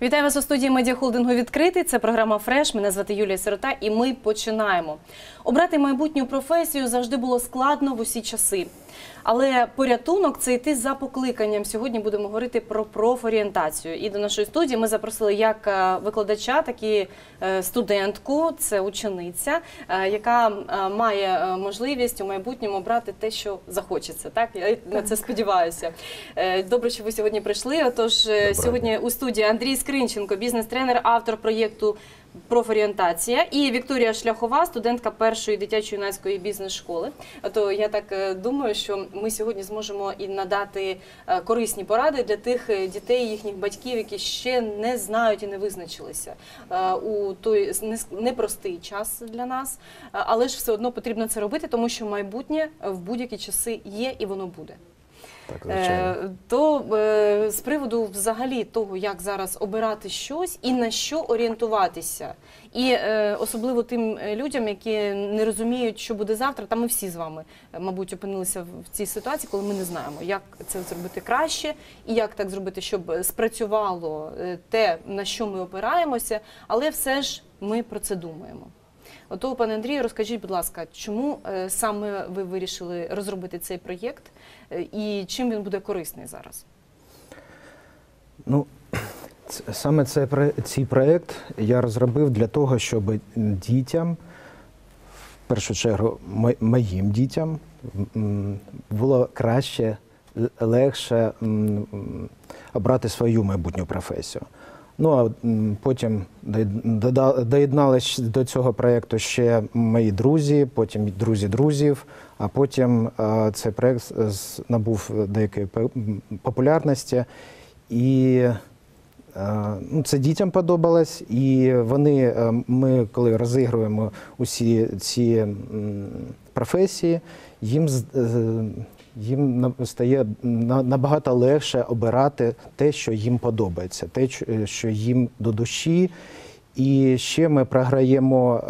Вітаю вас у студії медіахолдингу «Відкритий». Це програма «Фреш». Мене звати Юлія Сирота і ми починаємо. Обрати майбутню професію завжди було складно в усі часи. Але порятунок – це йти за покликанням. Сьогодні будемо говорити про профорієнтацію. І до нашої студії ми запросили як викладача, так і студентку, це учениця, яка має можливість у майбутньому обрати те, що захочеться. Так? Я на це сподіваюся. Добре, що ви сьогодні прийшли. Отож, сьогодні у студії Андрій Скринченко, бізнес-тренер, автор проєкту «Профорієнтація», і Вікторія Шляхова, студентка першої дитячо-юнацької бізнес-школи. То я так думаю, що ми сьогодні зможемо і надати корисні поради для тих дітей, їхніх батьків, які ще не знають і не визначилися у той непростий час для нас. Але ж все одно потрібно це робити, тому що майбутнє в будь-які часи є і воно буде. То з приводу взагалі того, як зараз обирати щось і на що орієнтуватися. І особливо тим людям, які не розуміють, що буде завтра, та ми всі з вами, мабуть, опинилися в цій ситуації, коли ми не знаємо, як це зробити краще і як так зробити, щоб спрацювало те, на що ми опираємося, але все ж ми про це думаємо. Ото, пане Андрію, розкажіть, будь ласка, чому саме ви вирішили розробити цей проєкт і чим він буде корисний зараз? Ну, саме цей проєкт я розробив для того, щоб дітям, в першу чергу моїм дітям, було краще, легше обрати свою майбутню професію. Ну, а потім доєдналися до цього проєкту ще мої друзі, потім друзі друзів, а потім цей проєкт набув деякої популярності. І це дітям подобалось, і ми, коли розігруємо усі ці професії, їм стає набагато легше обирати те, що їм подобається, те, що їм до душі. І ще ми програємо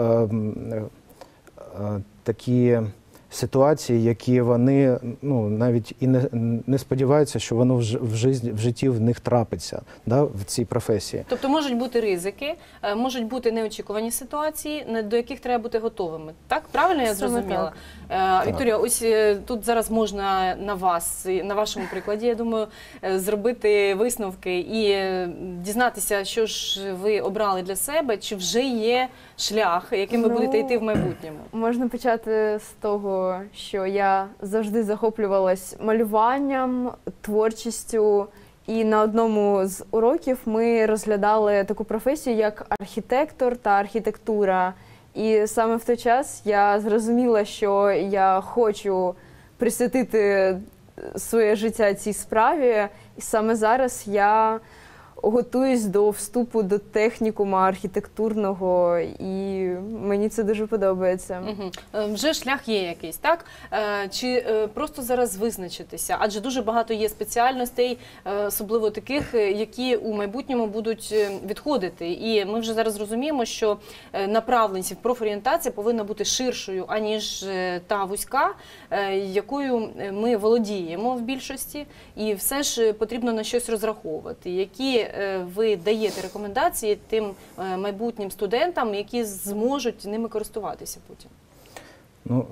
такі ситуації, які вони навіть і не сподіваються, що воно в житті в них трапиться, в цій професії. Тобто можуть бути ризики, можуть бути неочікувані ситуації, до яких треба бути готовими. Так? Правильно я зрозуміла? Вікторія, ось тут зараз можна на вашому прикладі, я думаю, зробити висновки і дізнатися, що ж ви обрали для себе, чи вже є шлях, яким ви будете йти в майбутньому. Можна почати з того, що я завжди захоплювалась малюванням, творчістю, і на одному з уроків ми розглядали таку професію, як архітектор та архітектура. І саме в той час я зрозуміла, що я хочу присвятити своє життя цій справі, і саме зараз я готуюсь до вступу до технікуму архітектурного, і мені це дуже подобається. Вже шлях є якийсь, так? Чи просто зараз визначитися? Адже дуже багато є спеціальностей, особливо таких, які у майбутньому будуть відходити. І ми вже зараз розуміємо, що направленість, профорієнтація повинна бути ширшою, аніж та вузька, якою ми володіємо в більшості. І все ж потрібно на щось розраховувати. Які ви даєте рекомендації тим майбутнім студентам, які зможуть ними користуватися потім? Ну,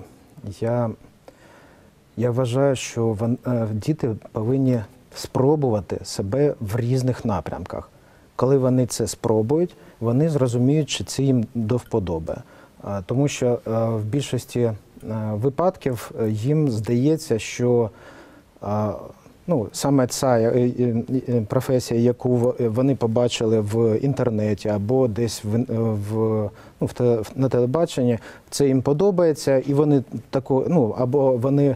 я вважаю, що діти повинні спробувати себе в різних напрямках. Коли вони це спробують, вони зрозуміють, чи це їм до вподоби. Тому що в більшості випадків їм здається, що саме ця професія, яку вони побачили в інтернеті або десь на телебаченні, це їм подобається, і вони або вони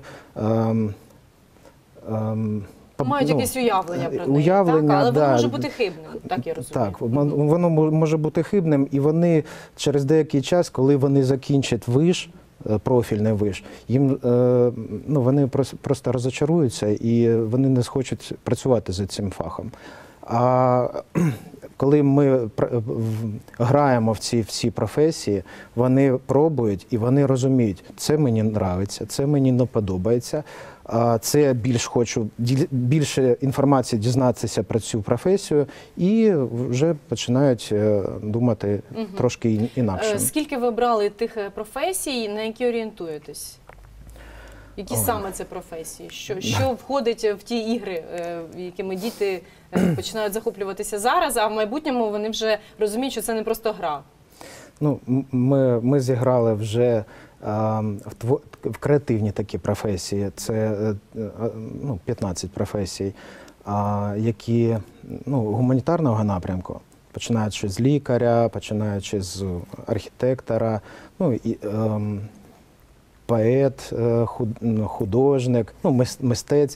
мають якесь уявлення про неї, але воно може бути хибним, так я розумію. Так, воно може бути хибним, і вони через деякий час, коли вони закінчать виш, профільний виш, вони просто розчаруються і вони не схочуть працювати за цим фахом. А коли ми граємо в ці всі професії, вони пробують і вони розуміють, це мені подобається, це мені не подобається, це я хочу більше інформації дізнатися про цю професію і вже починають думати трошки інакше. Скільки ви обрали тих професій, на які орієнтуєтесь? Які саме це професії? Що входить в ті ігри, якими діти починають захоплюватися зараз, а в майбутньому вони вже розуміють, що це не просто гра? Ну, ми зіграли вже в креативні такі професії. Це 15 професій, які гуманітарного напрямку. Починаючи з лікаря, починаючи з архітектора, поет, художник, мистець.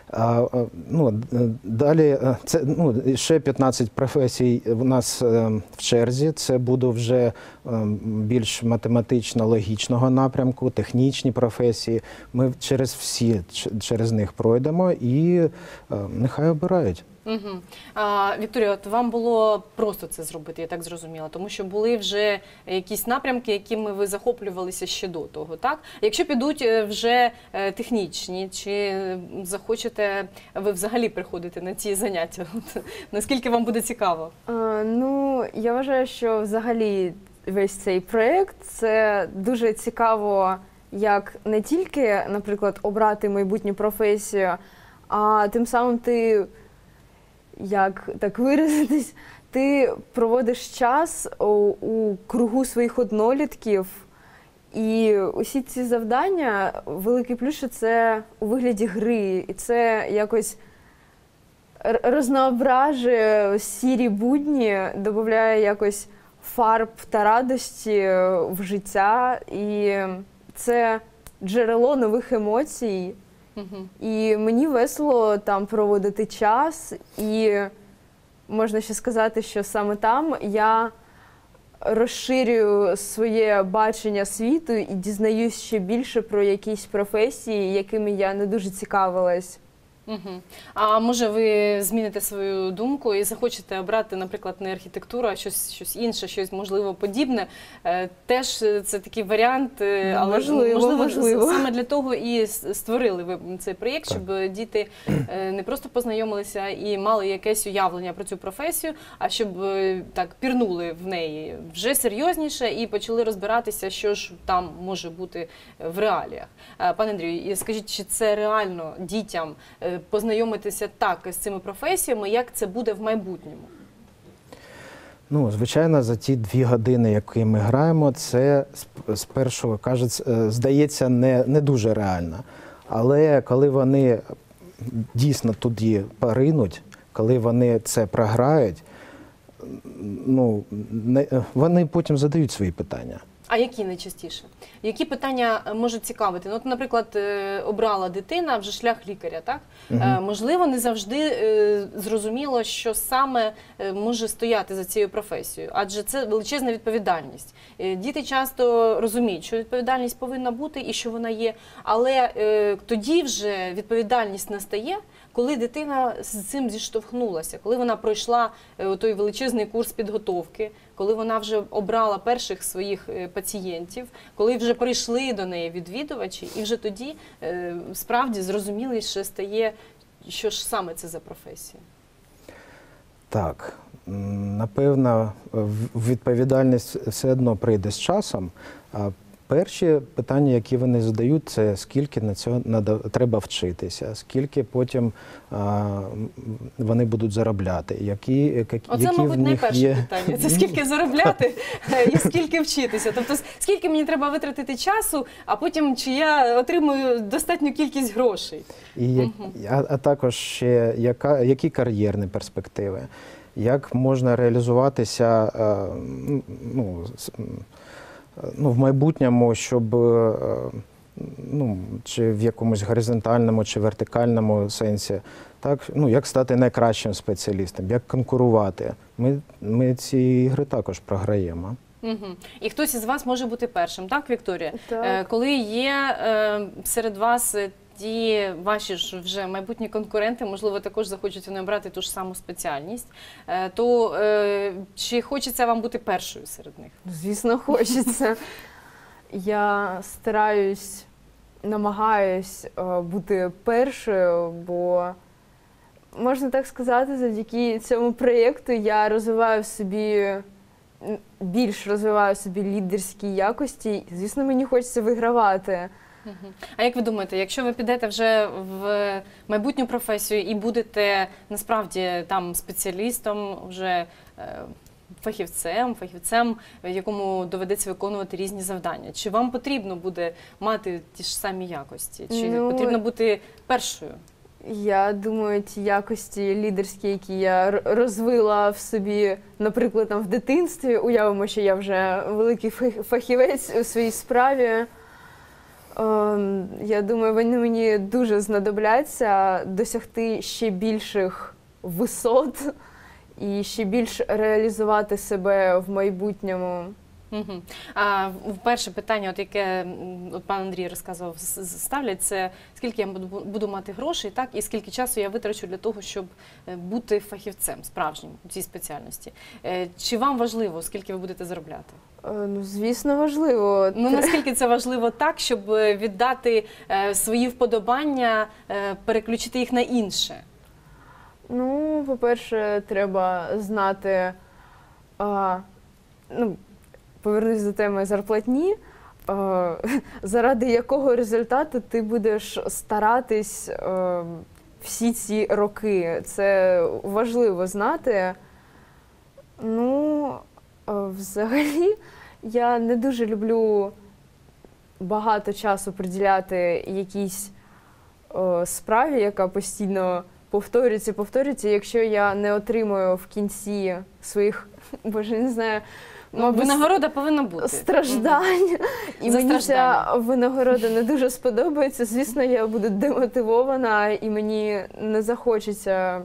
Далі це ще 15 професій у нас в черзі. Це буде вже більш математично-логічного напрямку, технічні професії. Ми через них пройдемо і нехай обирають. Вікторія, от вам було просто це зробити, я так зрозуміла, тому що були вже якісь напрямки, якими ви захоплювалися ще до того, так? Якщо підуть вже технічні, чи захочете ви взагалі приходити на ці заняття? Наскільки вам буде цікаво? Я вважаю, що взагалі весь цей проєкт – це дуже цікаво, як не тільки, наприклад, обрати майбутню професію, а тим самим ти, як так виразитись, ти проводиш час у кругу своїх однолітків, і усі ці завдання, великий плюс, що це у вигляді гри, і це якось розноображує сірі будні, додає якось фарб та радості в життя, і це джерело нових емоцій. І мені весело там проводити час, і можна ще сказати, що саме там я розширюю своє бачення світу і дізнаюсь ще більше про якісь професії, якими я не дуже цікавилась. А може ви зміните свою думку і захочете обрати, наприклад, не архітектуру, а щось інше, щось, можливо, подібне. Теж це такий варіант, але можливо, саме для того і створили ви цей проєкт, щоб діти не просто познайомилися і мали якесь уявлення про цю професію, а щоб так пірнули в неї вже серйозніше і почали розбиратися, що ж там може бути в реаліях. Пане Андрію, скажіть, чи це реально дітям познайомитися так з цими професіями, як це буде в майбутньому? Звичайно, за ті 2 години, які ми граємо, це спершу, здається, не дуже реально. Але коли вони дійсно туди поринуть, коли вони це програють, вони потім задають свої питання. А які найчастіше? Які питання можуть цікавити? От, наприклад, обрала дитина вже шлях лікаря, так? Можливо, не завжди зрозуміло, що саме може стояти за цією професією, адже це величезна відповідальність. Діти часто розуміють, що відповідальність повинна бути і що вона є, але тоді вже відповідальність настає, коли дитина з цим зіштовхнулася, коли вона пройшла той величезний курс підготовки, коли вона вже обрала перших своїх пацієнтів, коли вже прийшли до неї відвідувачі, і вже тоді справді зрозуміліше стає, що ж саме це за професія. Так, напевно, відповідальність все одно прийде з часом. Перші питання, які вони задають, це скільки на цього треба вчитися, скільки потім вони будуть заробляти, які Оце, мабуть, найперше питання. Це скільки заробляти і скільки вчитися. Тобто, скільки мені треба витратити часу, а потім чи я отримую достатню кількість грошей. А також ще які кар'єрні перспективи, як можна реалізуватися в майбутньому, щоб чи в якомусь горизонтальному, чи вертикальному сенсі, так, як стати найкращим спеціалістом, як конкурувати. Ми ці ігри також програємо. І хтось із вас може бути першим, так, Вікторія? Так. Коли є серед вас тоді ваші ж вже майбутні конкуренти, можливо, також захочуть вони обрати ту ж саму спеціальність, то чи хочеться вам бути першою серед них? Звісно, хочеться. Я стараюсь, намагаюсь бути першою, бо, можна так сказати, завдяки цьому проєкту я більш розвиваю собі лідерські якості. Звісно, мені хочеться вигравати. А як ви думаєте, якщо ви підете вже в майбутню професію і будете насправді там спеціалістом, вже фахівцем, якому доведеться виконувати різні завдання, чи вам потрібно буде мати ті ж самі якості? Чи потрібно бути першою? Я думаю, ті якості лідерські, які я розвила в собі, наприклад, там в дитинстві, уявимо, що я вже великий фахівець у своїй справі, я думаю, вони мені дуже знадобляться досягти ще більших висот і ще більш реалізувати себе в майбутньому. А перше питання, яке пан Андрій розказував, ставлять, це скільки я буду мати грошей, так, і скільки часу я витрачу для того, щоб бути фахівцем справжнім у цій спеціальності. Чи вам важливо, скільки ви будете заробляти? Ну, звісно, важливо. Ну, наскільки це важливо так, щоб віддати свої вподобання, переключити їх на інше? Ну, по-перше, треба знати, повернусь до теми зарплатні, заради якого результату ти будеш старатись всі ці роки. Це важливо знати. Ну, взагалі, я не дуже люблю багато часу приділяти якійсь справі, яка постійно повторюється. Якщо я не отримую в кінці своїх, не знаю, мабуть, винагорода повинна бути. Страждань. І мені ця винагорода не дуже сподобається. Звісно, я буду демотивована і мені не захочеться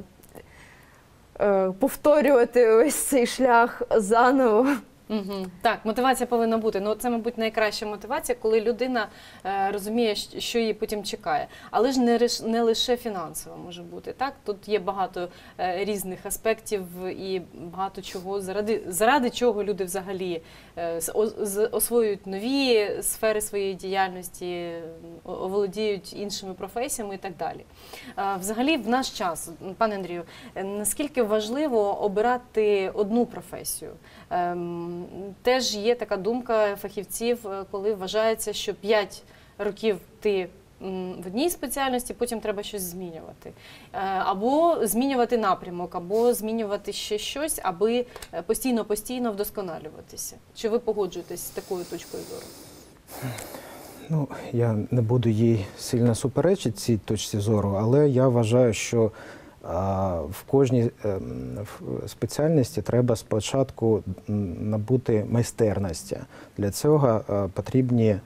повторювати ось цей шлях заново. Так, мотивація повинна бути. Ну, це, мабуть, найкраща мотивація, коли людина розуміє, що її потім чекає. Але ж не лише фінансово може бути. Так? Тут є багато різних аспектів і багато чого, заради чого люди взагалі освоюють нові сфери своєї діяльності, оволодіють іншими професіями і так далі. Взагалі, в наш час, пане Андрію, наскільки важливо обирати одну професію? Теж є така думка фахівців, коли вважається, що 5 років ти в одній спеціальності, потім треба щось змінювати. Або змінювати напрямок, або змінювати ще щось, аби постійно вдосконалюватися. Чи ви погоджуєтесь з такою точкою зору? Ну, я не буду їй сильно суперечити цій точці зору, але я вважаю, що в кожній спеціальності треба спочатку набути майстерності. Для цього потрібні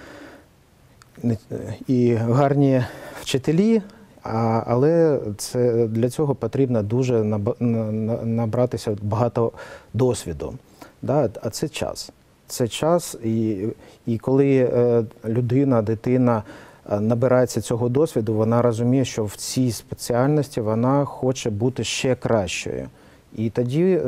і гарні вчителі, але для цього потрібно дуже набратися багато досвіду. А це час. Це час, і коли дитина набирається цього досвіду, вона розуміє, що в цій спеціальності вона хоче бути ще кращою. І тоді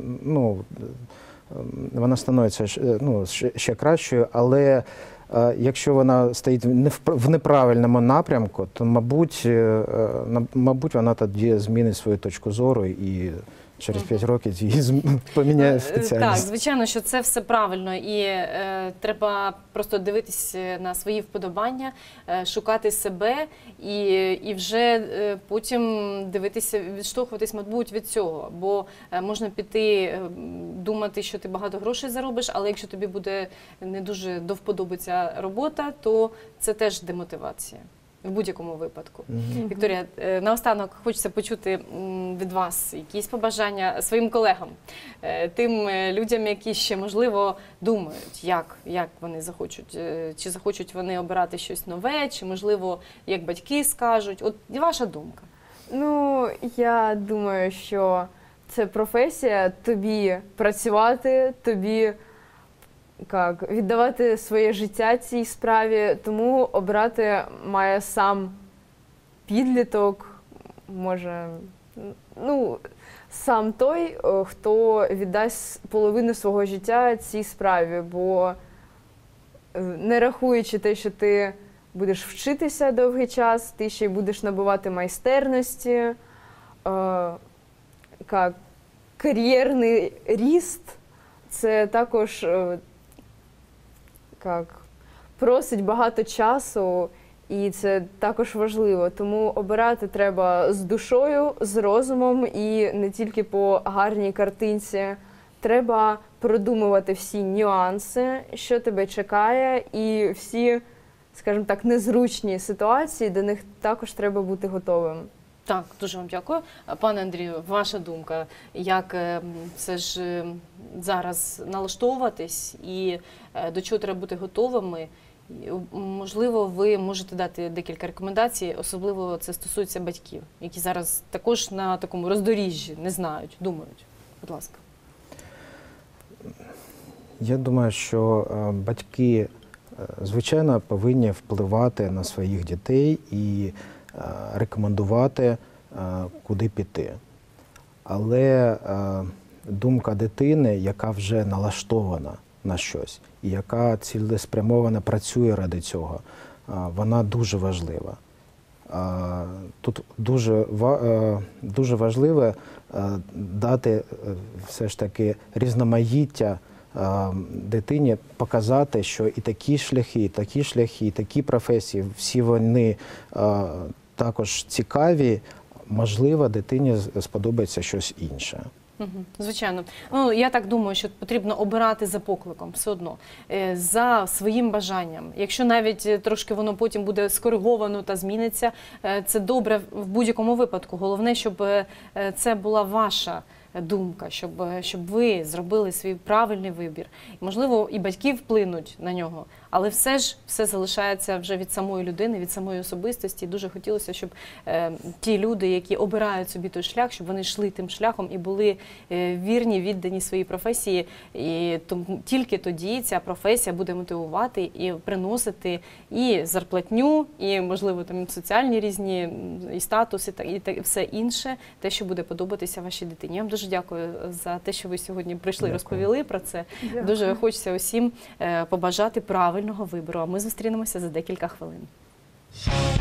вона становиться ще кращою, але якщо вона стоїть в неправильному напрямку, то, мабуть, вона тоді змінить свою точку зору і через 5 років її поміняє спеціальність. Так, звичайно, що це все правильно, і треба просто дивитися на свої вподобання, шукати себе і вже потім дивитися, відштовхуватись, мабуть, від цього. Бо можна піти, думати, що ти багато грошей заробиш, але якщо тобі буде не дуже до вподоби ця робота, то це теж демотивація. В будь-якому випадку. Вікторія, наостанок хочеться почути від вас якісь побажання своїм колегам, тим людям, які ще, можливо, думають, як вони захочуть, чи захочуть вони обирати щось нове, чи, можливо, як батьки скажуть. От ваша думка. Ну, я думаю, що це професія, тобі працювати, тобі віддавати своє життя цій справі, тому обрати має сам підліток, може, сам той, хто віддасть половину свого життя цій справі, бо не рахуючи те, що ти будеш вчитися довгий час, ти ще й будеш набувати майстерності, кар'єрний ріст, це також просить багато часу, і це також важливо. Тому обирати треба з душою, з розумом і не тільки по гарній картинці. Треба продумувати всі нюанси, що тебе чекає, і всі, скажімо так, незручні ситуації, до них також треба бути готовим. Так, дуже вам дякую. Пане Андрію, ваша думка, як все ж зараз налаштовуватись і до чого треба бути готовими? Можливо, ви можете дати декілька рекомендацій, особливо це стосується батьків, які зараз також на такому роздоріжжі не знають, думають. Будь ласка. Я думаю, що батьки, звичайно, повинні впливати на своїх дітей і рекомендувати, куди піти. Але думка дитини, яка вже налаштована на щось, і яка цілеспрямовано працює ради цього, вона дуже важлива. Тут дуже важливо дати все ж таки різноманіття дитині, показати, що і такі шляхи, і такі професії, всі вони також цікаві, можливо, дитині сподобається щось інше. Звичайно. Ну, я так думаю, що потрібно обирати за покликом все одно, за своїм бажанням. Якщо навіть трошки воно потім буде скориговано та зміниться, це добре в будь-якому випадку. Головне, щоб це була ваша думка, щоб ви зробили свій правильний вибір. Можливо, і батьки вплинуть на нього, але все ж все залишається вже від самої людини, від самої особистості. Дуже хотілося, щоб ті люди, які обирають собі той шлях, щоб вони йшли тим шляхом і були вірні, віддані своїй професії. І тільки тоді ця професія буде мотивувати і приносити і зарплатню, і, можливо, там соціальні різні і статуси, і все інше, те, що буде подобатися вашій дитині. Я вам дуже дякую за те, що ви сьогодні прийшли, розповіли про це. Дякую. Дуже хочеться усім побажати правильного вибору. А ми зустрінемося за декілька хвилин.